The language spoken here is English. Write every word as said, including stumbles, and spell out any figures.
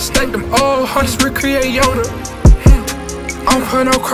Stack them old hundreds, recreate Yoda. I'm putting up